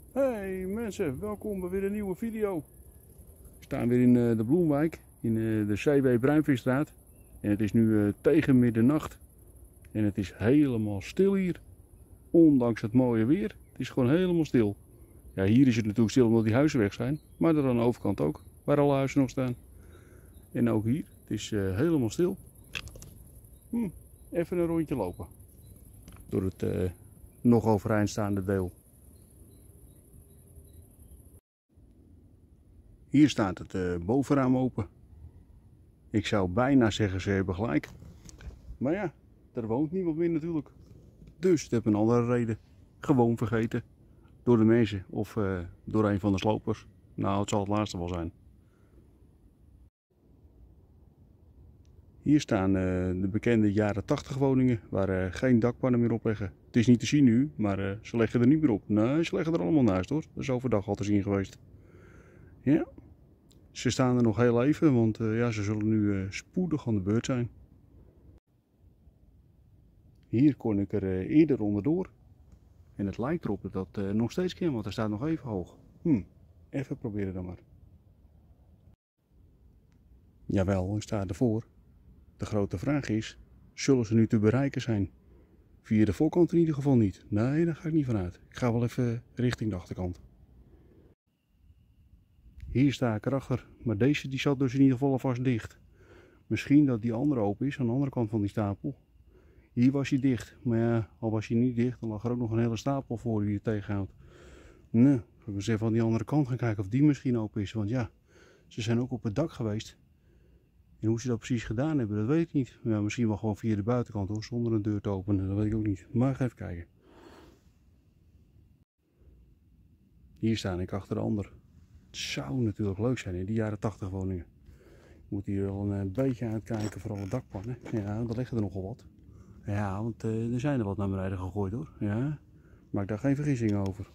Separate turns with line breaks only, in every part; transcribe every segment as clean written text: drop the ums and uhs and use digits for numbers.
Hey mensen, welkom bij weer een nieuwe video. We staan weer in de Bloemwijk, in de CW Bruinvisstraat. En het is nu tegen middernacht. En het is helemaal stil hier. Ondanks het mooie weer. Het is gewoon helemaal stil. Ja, hier is het natuurlijk stil omdat die huizen weg zijn. Maar daar aan de overkant ook, waar alle huizen nog staan. En ook hier, het is helemaal stil. Even een rondje lopen. Door het nog overeind staande deel. Hier staat het bovenraam open. Ik zou bijna zeggen ze hebben gelijk. Maar ja, er woont niemand meer natuurlijk. Dus het heeft een andere reden. Gewoon vergeten. Door de mensen of door een van de slopers. Nou, het zal het laatste wel zijn. Hier staan de bekende jaren 80 woningen waar geen dakpannen meer op leggen. Het is niet te zien nu, maar ze leggen er niet meer op. Nee, ze leggen er allemaal naast hoor. Dat is overdag al te zien geweest. Ja. Ze staan er nog heel even, want ja, ze zullen nu spoedig aan de beurt zijn. Hier kon ik er eerder onderdoor. En het lijkt erop dat dat nog steeds kan, want er staat nog even hoog. Even proberen dan maar. Jawel, ik sta ervoor. De grote vraag is, zullen ze nu te bereiken zijn? Via de voorkant in ieder geval niet. Nee, daar ga ik niet vanuit. Ik ga wel even richting de achterkant. Hier sta ik erachter, maar deze die zat dus in ieder geval alvast dicht. Misschien dat die andere open is, aan de andere kant van die stapel. Hier was hij dicht, maar ja, al was hij niet dicht, dan lag er ook nog een hele stapel voor die je tegenhoudt. Nee, ik ga eens even aan die andere kant gaan kijken of die misschien open is, want ja, ze zijn ook op het dak geweest. En hoe ze dat precies gedaan hebben, dat weet ik niet. Ja, misschien wel gewoon via de buitenkant hoor, zonder een deur te openen, dat weet ik ook niet. Maar ga even kijken. Hier sta ik achter de ander. Het zou natuurlijk leuk zijn in die jaren 80 woningen. Je moet hier wel een beetje uitkijken voor alle dakpannen. Ja, daar liggen er nogal wat. Ja, want er zijn er wat naar beneden gegooid hoor. Ja, maak daar geen vergissingen over.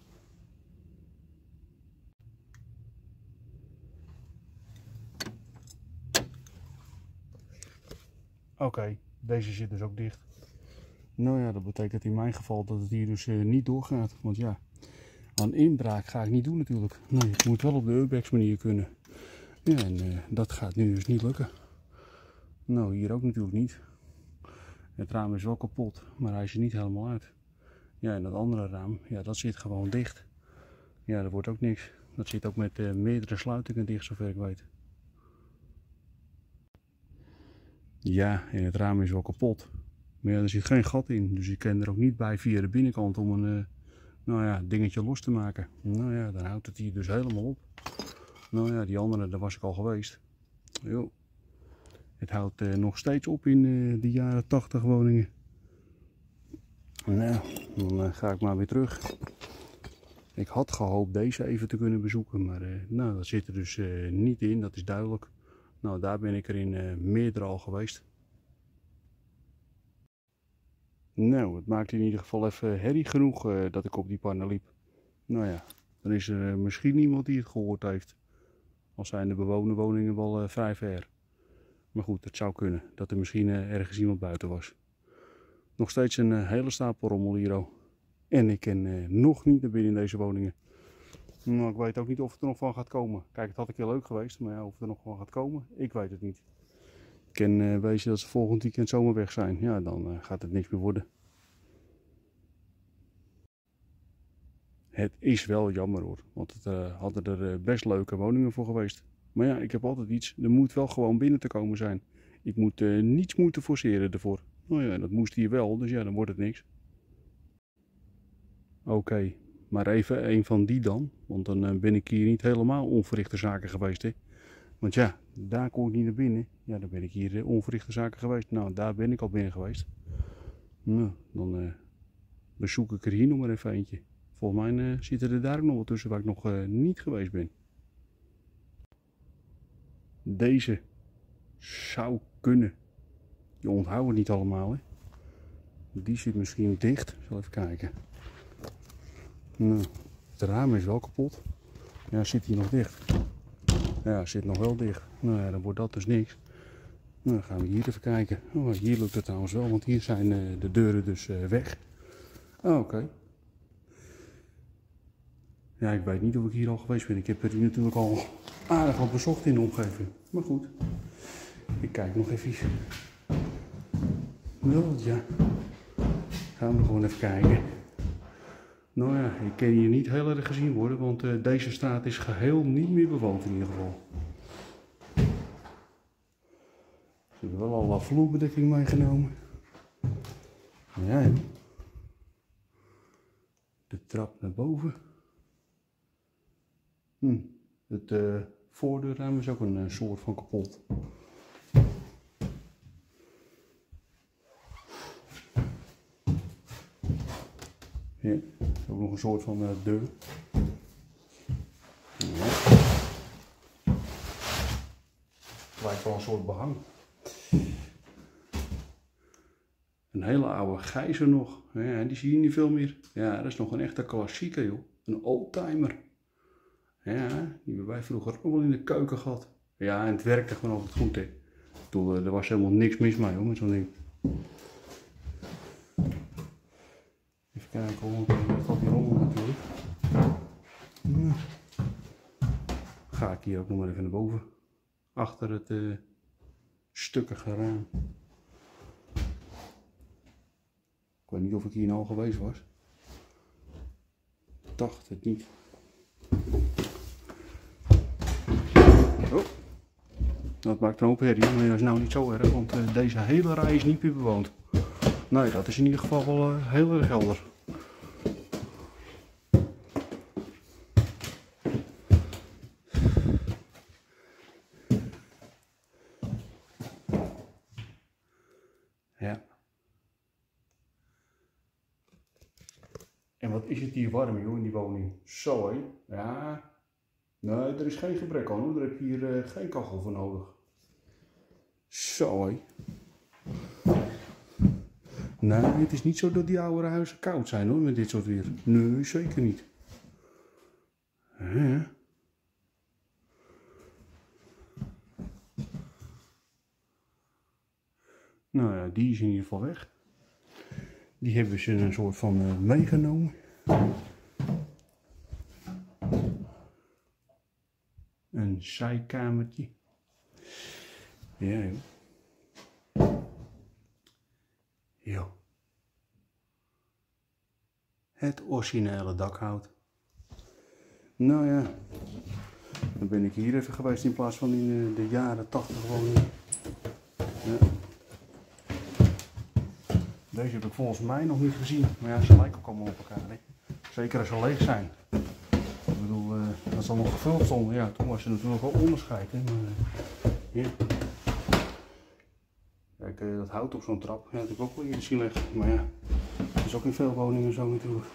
Oké, deze zit dus ook dicht. Nou ja, dat betekent in mijn geval dat het hier dus niet doorgaat. Want ja, aan inbraak ga ik niet doen natuurlijk. Nee, het moet wel op de urbex manier kunnen. Ja, en dat gaat nu dus niet lukken. Nou, hier ook natuurlijk niet. Het raam is wel kapot, maar hij is er niet helemaal uit. Ja, en dat andere raam, ja, dat zit gewoon dicht. Ja, dat wordt ook niks. Dat zit ook met meerdere sluitingen dicht, zover ik weet. Ja, en het raam is wel kapot. Maar ja, er zit geen gat in, dus je kan er ook niet bij via de binnenkant om een nou ja, dingetje los te maken. Nou ja, dan houdt het hier dus helemaal op. Nou ja, die andere, daar was ik al geweest. Jo. Het houdt nog steeds op in de jaren 80 woningen. Nou, dan ga ik maar weer terug. Ik had gehoopt deze even te kunnen bezoeken, maar nou, dat zit er dus niet in, dat is duidelijk. Nou, daar ben ik er in meerdere al geweest. Nou, het maakt in ieder geval even herrie genoeg dat ik op die pannen liep. Nou ja, dan is er misschien iemand die het gehoord heeft. Al zijn de bewoonde woningen wel vrij ver. Maar goed, het zou kunnen dat er misschien ergens iemand buiten was. Nog steeds een hele stapel rommel hier. En ik ken nog niet naar binnen in deze woningen. Nou, ik weet ook niet of het er nog van gaat komen. Kijk, het had ik heel leuk geweest, maar ja, of het er nog van gaat komen, ik weet het niet. Ik ken wezen dat ze volgend weekend zomaar weg zijn. Ja, dan gaat het niks meer worden. Het is wel jammer hoor, want het hadden er best leuke woningen voor geweest. Maar ja, ik heb altijd iets, er moet wel gewoon binnen te komen zijn. Ik moet niets moeten forceren ervoor. Nou ja, dat moest hier wel, dus ja, dan wordt het niks. Oké, maar even een van die dan, want dan ben ik hier niet helemaal onverrichte zaken geweest hè. Want ja, daar kon ik niet naar binnen. Ja, dan ben ik hier onverrichte zaken geweest. Nou, daar ben ik al binnen geweest. Nou, dan bezoek ik er hier nog maar even eentje. Volgens mij zitten er daar ook nog wat tussen waar ik nog niet geweest ben. Deze zou kunnen. Je onthoudt het niet allemaal hè. Die zit misschien dicht. Ik zal even kijken. Nou, het raam is wel kapot. Ja, zit hier nog dicht. Ja, zit nog wel dicht. Nou ja, dan wordt dat dus niks. Nou, dan gaan we hier even kijken. Oh, hier lukt het trouwens wel, want hier zijn de deuren dus weg. Oké. Ja, ik weet niet of ik hier al geweest ben. Ik heb het hier natuurlijk al aardig wat bezocht in de omgeving. Maar goed, ik kijk nog even. Wel, ja. Gaan we gewoon even kijken. Nou ja, ik kan hier niet heel erg gezien worden, want deze straat is geheel niet meer bewoond in ieder geval. Ze hebben wel al wat vloerbedekking meegenomen. Ja, de trap naar boven. Het voordeurraam is ook een soort van kapot. Ja, ook nog een soort van deur. Ja. Het lijkt wel een soort behang. Een hele oude gijzer nog. Ja, die zie je niet veel meer. Ja, dat is nog een echte klassieker, joh. Een oldtimer. Ja, die hebben wij vroeger ook wel in de keuken gehad. Ja, en het werkte gewoon altijd goed, hè. Toen, er was helemaal niks mis mee, hoor, met zo'n ding. Even kijken, hoe dat valt hieronder natuurlijk. Ja. Ga ik hier ook nog maar even naar boven. Achter het stukkige raam. Ik weet niet of ik hier nou al geweest was. Ik dacht het niet. Oh. Dat maakt een hoop herrie, maar dat is nou niet zo erg, want deze hele rij is niet meer bewoond. Nee, dat is in ieder geval wel heel erg helder. Ja. En wat is het hier warm, joh, in die woning. Zo, hé. Ja. Nee, er is geen gebrek aan, hoor. Daar heb je hier geen kachel voor nodig. Zo, hé. Nee, het is niet zo dat die oude huizen koud zijn, hoor, met dit soort weer. Nee, zeker niet. Ja. Nou ja, die is in ieder geval weg. Die hebben ze een soort van meegenomen. Een zijkamertje. Ja, joh. Jo. Het originele dakhout. Nou ja, dan ben ik hier even geweest in plaats van in de jaren 80 gewoon. Ja. Deze heb ik volgens mij nog niet gezien, maar ja, ze lijken ook allemaal op elkaar, hè? Zeker als ze leeg zijn. Ik bedoel, als ze allemaal gevuld stonden, ja, toen was er natuurlijk wel onderscheid, hè? Maar, ja. Kijk, dat hout op zo'n trap, ja, dat heb ik ook wel eerder zien liggen, maar ja, dat is ook in veel woningen zo natuurlijk.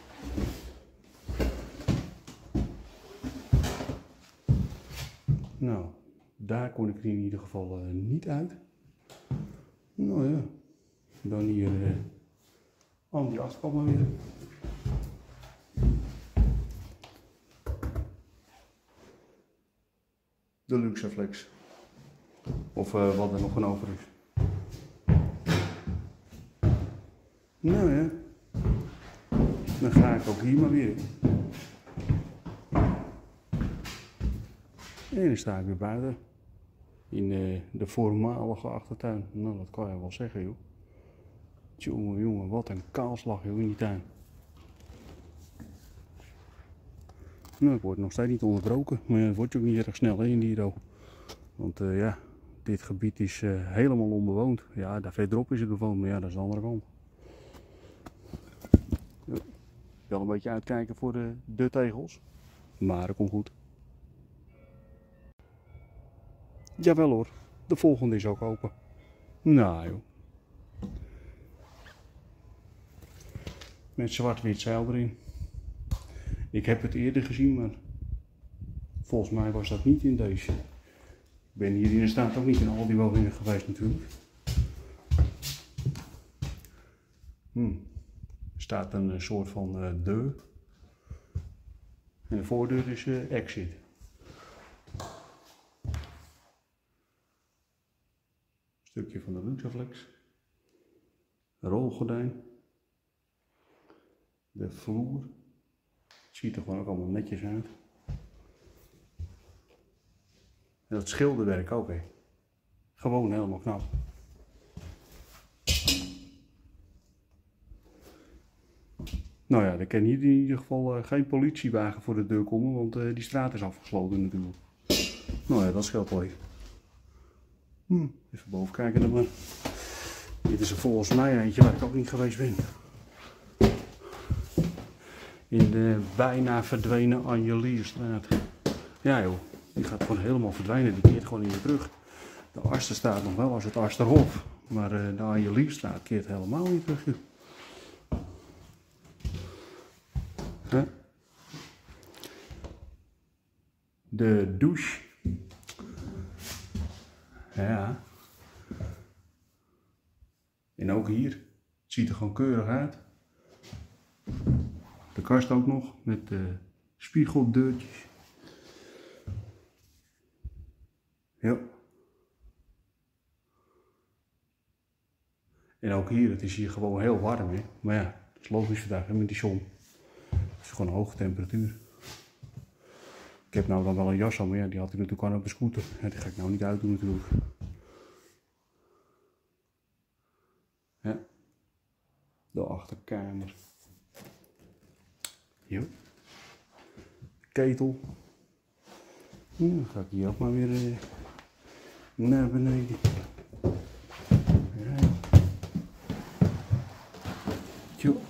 Nou, daar kon ik in ieder geval niet uit. Nou ja, dan hier aan die achterkant maar weer. De Luxaflex. Of wat er nog van over is. Nou ja, dan ga ik ook hier maar weer. En dan sta ik weer buiten. In de voormalige achtertuin. Nou, dat kan je wel zeggen, joh. Jongen, jongen, wat een kaalslag, joh, in die tuin. Nou, ik word nog steeds niet onderbroken. Maar het wordt ook niet erg snel, hè, in Diero. Want ja, dit gebied is helemaal onbewoond. Ja, daar verderop is het bewoond, maar ja, dat is de andere kant. Ja. Wel een beetje uitkijken voor de tegels. Maar dat komt goed. Jawel hoor, de volgende is ook open. Nou joh. Met zwart-wit zeil erin. Ik heb het eerder gezien, maar volgens mij was dat niet in deze. Ik ben hier in de staat ook niet in al die woningen geweest natuurlijk. Er staat een soort van deur. En de voordeur is exit. Stukje van de Luxaflex. Rolgordijn. De vloer. Het ziet er gewoon ook allemaal netjes uit. En dat schilderwerk ook, hè. Gewoon helemaal knap. Nou ja, er kan hier in ieder geval geen politiewagen voor de deur komen, want die straat is afgesloten natuurlijk. Nou ja, dat scheelt wel even. Even boven kijken dan maar. Dit is er volgens mij eentje waar ik ook niet geweest ben. In de bijna verdwenen Anjelierstraat. Ja joh, die gaat gewoon helemaal verdwijnen, die keert gewoon niet meer terug. De Aster staat nog wel als het Asterhof, maar de Anjelierstraat keert helemaal niet terug. Huh? De douche. Ja. En ook hier, het ziet er gewoon keurig uit. De kast ook nog, met spiegeldeurtjes. Ja. En ook hier, het is hier gewoon heel warm, hè. Maar ja, dat is logisch vandaag, hè, met die zon. Het is gewoon een hoge temperatuur. Ik heb nou dan wel een jas aan, maar ja, die had ik natuurlijk aan op de scooter. Ja, die ga ik nou niet uitdoen natuurlijk. Ja. De achterkamer. Jo. Ketel. Dan ga ik hier ook maar weer naar beneden. Ja. Jo.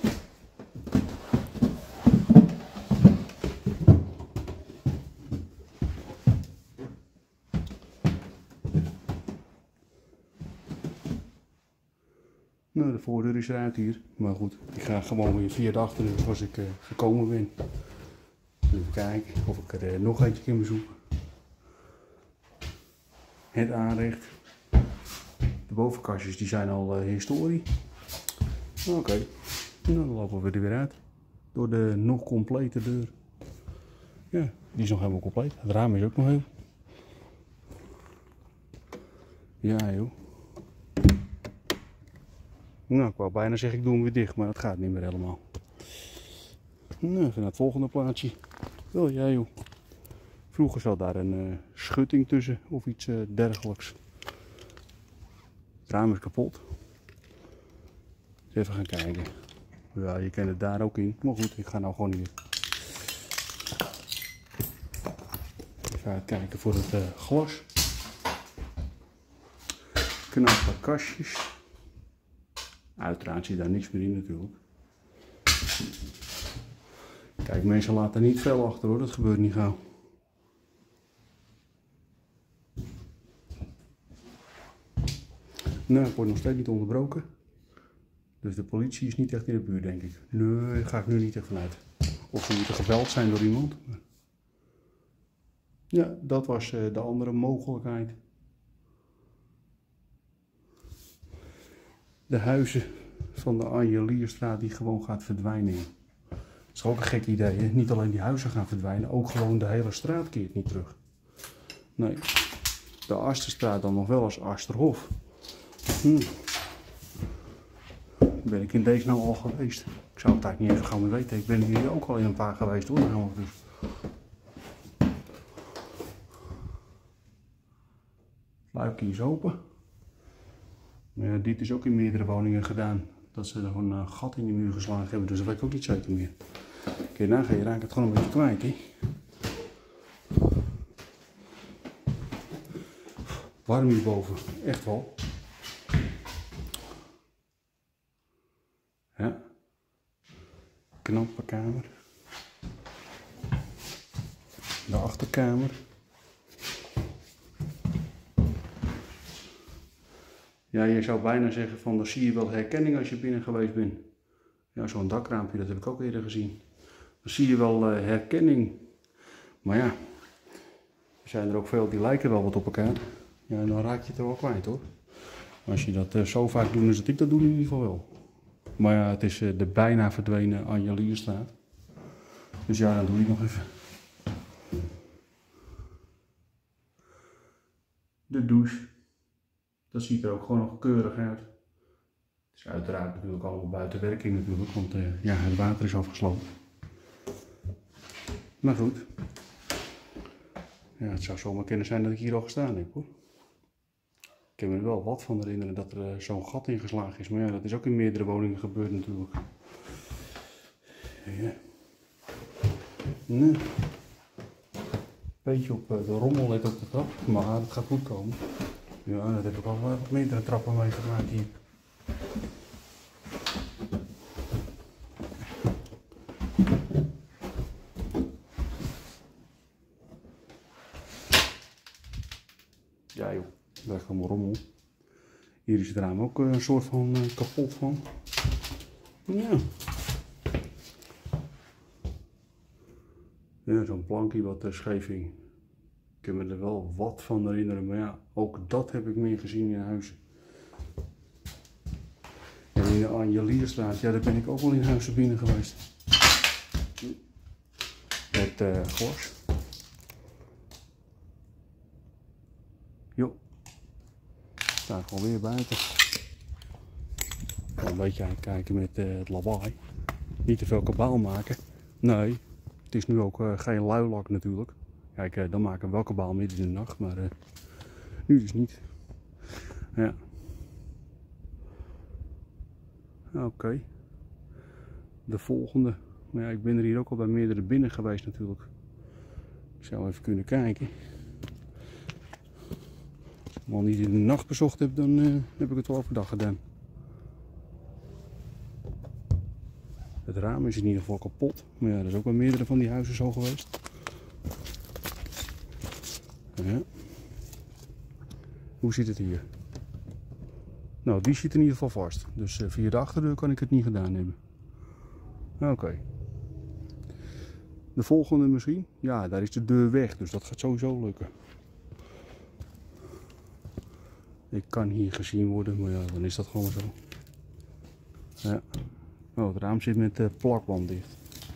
Nou, de voordeur is eruit hier, maar goed, ik ga gewoon weer via de achterdeur zoals ik gekomen ben. Even kijken of ik er nog eentje kan bezoeken. Het aanrecht. De bovenkastjes die zijn al historie. Oké, nou, dan lopen we er weer uit. Door de nog complete deur. Ja, die is nog helemaal compleet. Het raam is ook nog heel. Ja joh. Nou, ik wou bijna zeggen ik doe hem weer dicht, maar dat gaat niet meer helemaal. Nou, even naar het volgende plaatsje. Wel ja joh. Vroeger zat daar een schutting tussen of iets dergelijks. Het raam is kapot. Dus even gaan kijken. Ja, je kent het daar ook in. Maar goed, ik ga nou gewoon hier. Even kijken voor het glas. Knappe kastjes. Uiteraard zit daar niks meer in natuurlijk. Kijk, mensen laten niet veel achter hoor, dat gebeurt niet gauw. Nou, ik word nog steeds niet onderbroken. Dus de politie is niet echt in de buurt, denk ik. Nee, daar ga ik nu niet echt vanuit. Of ze moeten gebeld zijn door iemand. Ja, dat was de andere mogelijkheid. De huizen van de Anjelierstraat die gewoon gaat verdwijnen. Dat is ook een gek idee, hè? Niet alleen die huizen gaan verdwijnen, ook gewoon de hele straat keert niet terug. Nee, de Asterstraat dan nog wel als Asterhof. Ben ik in deze nou al geweest? Ik zou het eigenlijk niet even gauw meer weten. Ik ben hier ook al in een paar geweest hoor. Nou, dus. Het luikje is open. Dit is ook in meerdere woningen gedaan. Dat ze er gewoon een gat in de muur geslagen hebben. Dus dat weet ik ook niet zeker meer. Kijk, nagaan, je raakt het gewoon een beetje kwijt. Hè? Warm hierboven. Echt wel. Ja. Knappe kamer. De achterkamer. Ja, je zou bijna zeggen van, dan zie je wel herkenning als je binnen geweest bent. Ja, zo'n dakraampje, dat heb ik ook eerder gezien. Dan zie je wel herkenning. Maar ja, er zijn er ook veel die lijken wel wat op elkaar. Ja, dan raak je het er wel kwijt hoor. Als je dat zo vaak doet als dat ik dat doe in ieder geval wel. Maar ja, het is de bijna verdwenen Anjelierstraat. Dus ja, dan doe ik nog even. De douche. Dat ziet er ook gewoon nog keurig uit. Het is uiteraard natuurlijk allemaal buiten werking natuurlijk, want ja, het water is afgesloten. Maar goed. Ja, het zou zomaar kunnen zijn dat ik hier al gestaan heb hoor. Ik kan me er wel wat van herinneren dat er zo'n gat ingeslagen is. Maar ja, dat is ook in meerdere woningen gebeurd natuurlijk. Ja. Nee. Beetje op de rommel let op de trap. Maar het gaat goed komen. Ja, dat heb ik al wat meerdere trappen meegemaakt hier. Ja joh, daar is allemaal rommel. Hier is het raam ook een soort van kapot van. Ja. Ja, zo'n plankje wat scheef hing. Ik kan me er wel wat van herinneren, maar ja, ook dat heb ik meer gezien in huizen. En in de Angelierstraat, ja, daar ben ik ook wel in huizen binnen geweest. Met glas. Jo. Sta gewoon weer buiten. Een beetje uitkijken met het lawaai. Niet te veel kabaal maken. Nee, het is nu ook geen luilak natuurlijk. Kijk, dan maken we wel kabaal midden in de nacht, maar nu dus niet. Ja. Oké. De volgende. Maar ja, ik ben er hier ook al bij meerdere binnen geweest natuurlijk. Ik zou even kunnen kijken. Als ik hem al niet in de nacht bezocht heb, dan heb ik het wel overdag gedaan. Het raam is in ieder geval kapot. Maar ja, er is ook bij meerdere van die huizen zo geweest. Ja. Hoe zit het hier? Nou, die zit in ieder geval vast. Dus via de achterdeur kan ik het niet gedaan hebben. Oké. De volgende misschien? Ja, daar is de deur weg. Dus dat gaat sowieso lukken. Ik kan hier gezien worden, maar ja, dan is dat gewoon zo. Ja. Oh, het raam zit met de plakband dicht.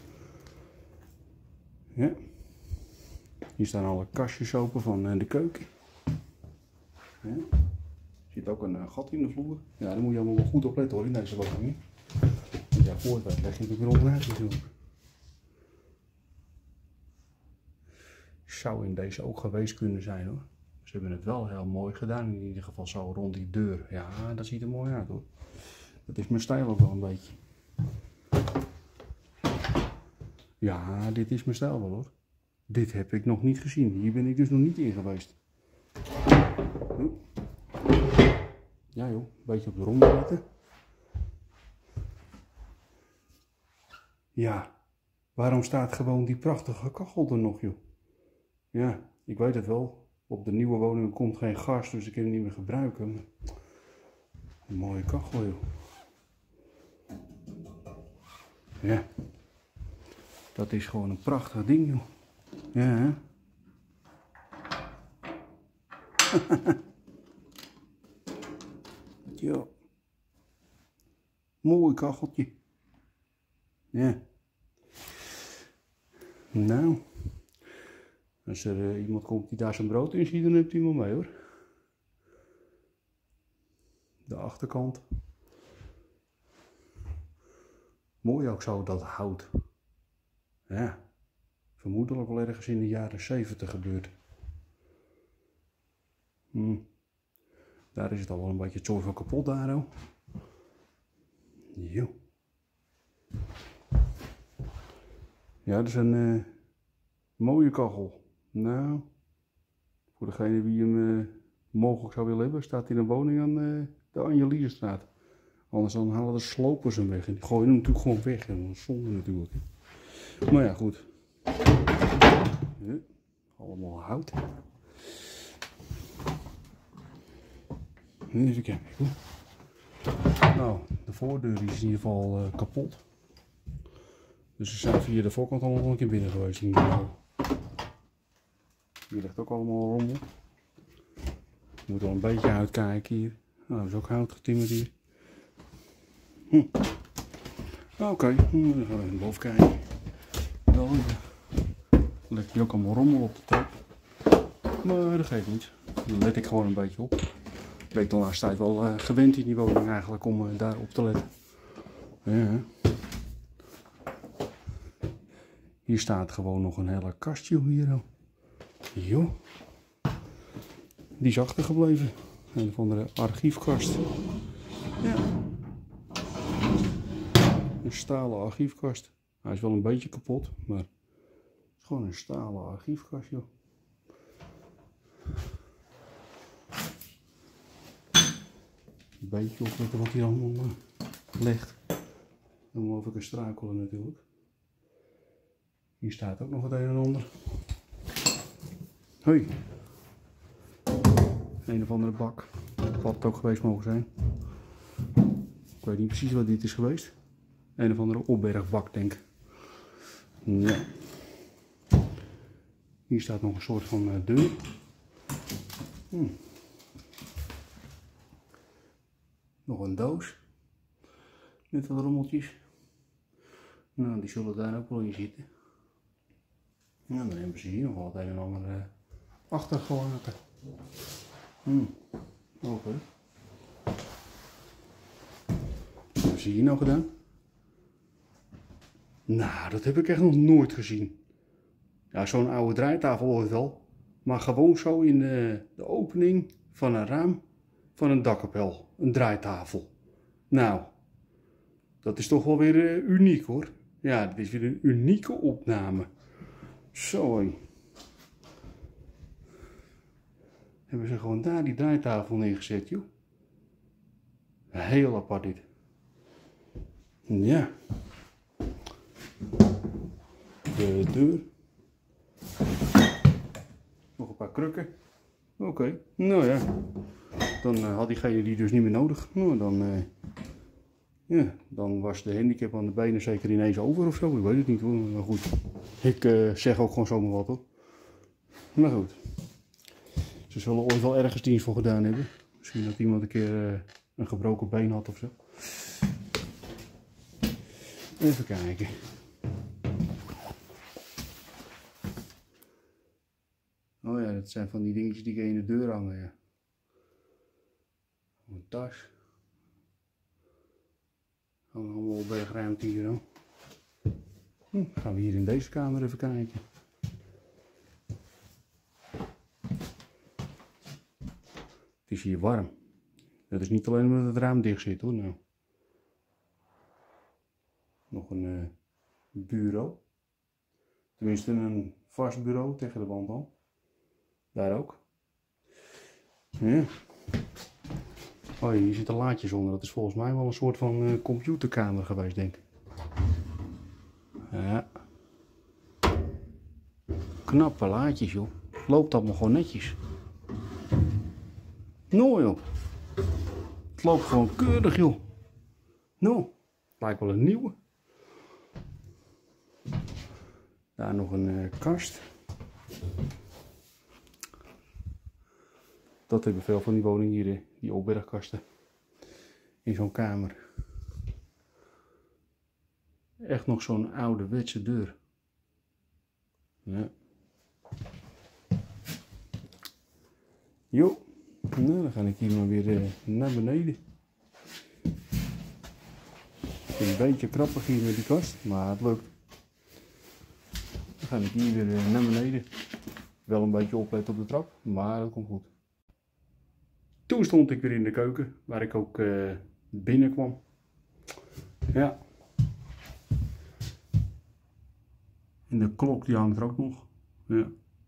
Ja. Hier staan alle kastjes open van de keuken. Ja. Er zit ook een gat in de vloer. Ja, daar moet je allemaal wel goed op letten hoor, in deze woning. Want ja, voor het leg je natuurlijk weer onderuit natuurlijk. Zou in deze ook geweest kunnen zijn hoor. Ze hebben het wel heel mooi gedaan, in ieder geval zo rond die deur. Ja, dat ziet er mooi uit hoor. Dat is mijn stijl ook wel een beetje. Ja, dit is mijn stijl wel hoor. Dit heb ik nog niet gezien. Hier ben ik dus nog niet in geweest. Ja joh, een beetje op de rommel letten. Ja, waarom staat gewoon die prachtige kachel er nog joh? Ja, ik weet het wel. Op de nieuwe woningen komt geen gas, dus ik kan het niet meer gebruiken. Een mooie kachel joh. Ja. Dat is gewoon een prachtig ding joh. Ja hè? Jo. Mooi kacheltje. Ja. Nou. Als er iemand komt die daar zijn brood in ziet, dan heeft hij iemand mee hoor. De achterkant. Mooi ook zo dat hout. Ja. Vermoedelijk wel ergens in de jaren 70 gebeurd. Daar is het al wel een beetje het zooi van kapot daar ook. Jo. Ja, dat is een mooie kachel. Nou, voor degene die hem mogelijk zou willen hebben, staat in een woning aan de Angelierstraat. Anders dan halen de slopers hem weg. En die gooien hem natuurlijk gewoon weg. En dat is zonde natuurlijk. Maar ja, goed. Ja, allemaal hout. Even kijken. Nou, de voordeur is in ieder geval kapot. Dus ze zijn via de voorkant allemaal nog een keer binnen geweest. Hier ligt ook allemaal rommel. Je moet wel een beetje uitkijken hier. Nou, er is ook hout getimmerd hier. Oké, dan gaan we even boven kijken. Dan ligt hier ook allemaal rommel op de trap. Maar dat geeft niet. Dan let ik gewoon een beetje op. Ik ben de laatste tijd wel gewend in die woning eigenlijk om daarop te letten. Ja. Hier staat gewoon nog een hele kastje hier. Joh. Die is achtergebleven. Een of andere archiefkast. Ja. Een stalen archiefkast. Hij is wel een beetje kapot, maar het is gewoon een stalen archiefkast, joh. Een beetje opletten wat hier allemaal ligt. Dan moet ik struikelen natuurlijk. Hier staat ook nog het een en ander. Hoi. Een of andere bak. Wat het ook geweest mogen zijn. Ik weet niet precies wat dit is geweest. Een of andere opbergbak, denk ik. Ja. Hier staat nog een soort van deur. Nog een doos. Met wat rommeltjes. Nou, die zullen daar ook wel in zitten. Nou, dan hebben ze hier nog wat een en ander achtergelaten. Oké. Wat hebben ze hier nou gedaan? Nou, dat heb ik echt nog nooit gezien. Ja, zo'n oude draaitafel ooit wel. Maar gewoon zo in de opening van een raam van een dakkapel. Een draaitafel. Nou, dat is toch wel weer uniek hoor. Ja, dit is weer een unieke opname. Zo hé. Hebben ze gewoon daar die draaitafel neergezet, joh. Heel apart dit. Ja. De deur. Nog een paar krukken. Oké. Nou ja. Dan had diegene die dus niet meer nodig. Nou, dan was de handicap aan de benen zeker ineens over of zo. Ik weet het niet hoor. Maar goed. Ik zeg ook gewoon zomaar wat hoor. Maar goed. Ze zullen ooit wel ergens dienst voor gedaan hebben. Misschien dat iemand een keer een gebroken been had of zo. Even kijken. Oh ja, dat zijn van die dingetjes die in de deur hangen, ja. Een tas. Allemaal bergruimte hier dan. Gaan we hier in deze kamer even kijken. Het is hier warm. Dat is niet alleen omdat het raam dicht zit hoor, nou. Nog een bureau. Tenminste een vast bureau tegen de wand al. Daar ook. Ja. Oh, hier zitten laadjes onder. Dat is volgens mij wel een soort van computerkamer geweest, denk ik. Ja. Knappe laadjes, joh. Loopt allemaal gewoon netjes. Nou, joh. Het loopt gewoon keurig, joh. Nou, lijkt wel een nieuwe. Daar nog een kast. Dat hebben veel van die woningen hier, die opbergkasten. In zo'n kamer. Echt nog zo'n ouderwetse deur. Ja. Jo, nou dan ga ik hier maar weer naar beneden. Het is een beetje krappig hier met die kast, maar het lukt. Dan ga ik hier weer naar beneden. Wel een beetje opletten op de trap, maar dat komt goed. Toen stond ik weer in de keuken, waar ik ook binnenkwam. Ja. En de klok die hangt er ook nog. Ja.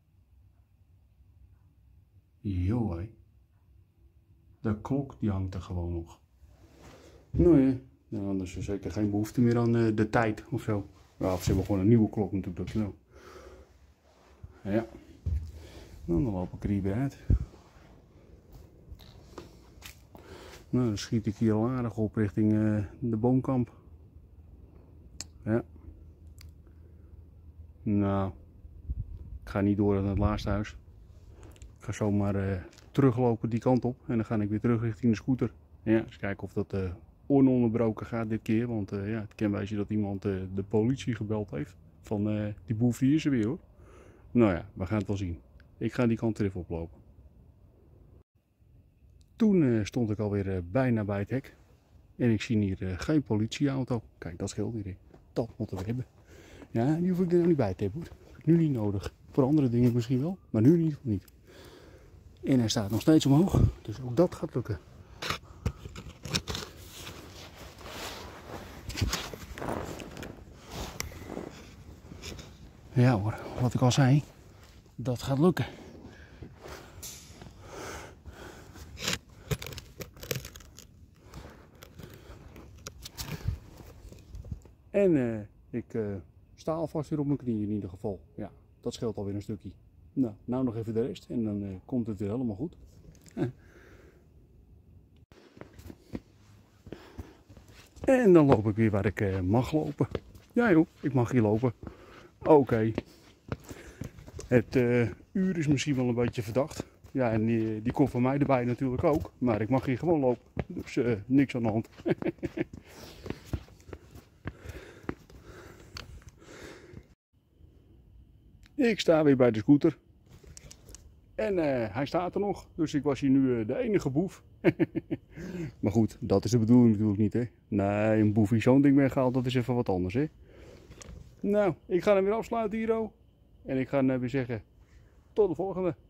Jo hé. De klok die hangt er gewoon nog. Nou ja, dan is er zeker geen behoefte meer aan de tijd of zo. Ja, of ze hebben gewoon een nieuwe klok natuurlijk. Nou. Ja. Nou, dan loop ik er hier weer uit. Nou, dan schiet ik hier al aardig op richting de boomkamp. Ja. Nou, ik ga niet door naar het laatste huis. Ik ga zomaar teruglopen die kant op en dan ga ik weer terug richting de scooter. Ja, eens kijken of dat ononderbroken gaat dit keer, want ja, het kan wijzen dat iemand de politie gebeld heeft. Van die boef die is er weer hoor. Nou ja, we gaan het wel zien. Ik ga die kant er even oplopen. Toen stond ik alweer bijna bij het hek. En ik zie hier geen politieauto. Kijk, dat scheelt hier. Dat moeten we hebben. Ja, die hoef ik er nou niet bij te hebben hoor. Heb ik nu niet nodig. Voor andere dingen misschien wel, maar nu in ieder geval niet. En hij staat nog steeds omhoog, dus ook dat gaat lukken. Ja hoor, wat ik al zei, dat gaat lukken. En ik sta alvast weer op mijn knieën in ieder geval. Ja, dat scheelt alweer een stukje. Nou nog even de rest en dan komt het weer helemaal goed. En dan loop ik weer waar ik mag lopen. Ja joh, ik mag hier lopen. Oké. Het uur is misschien wel een beetje verdacht. Ja, en die komt van mij erbij natuurlijk ook. Maar ik mag hier gewoon lopen. Dus niks aan de hand. Ik sta weer bij de scooter. En hij staat er nog. Dus ik was hier nu de enige boef. Maar goed, dat is de bedoeling natuurlijk niet, hè. Nee, een boef die zo'n ding weghaalt, dat is even wat anders, hè. Nou, ik ga hem weer afsluiten hier, en ik ga weer zeggen, tot de volgende.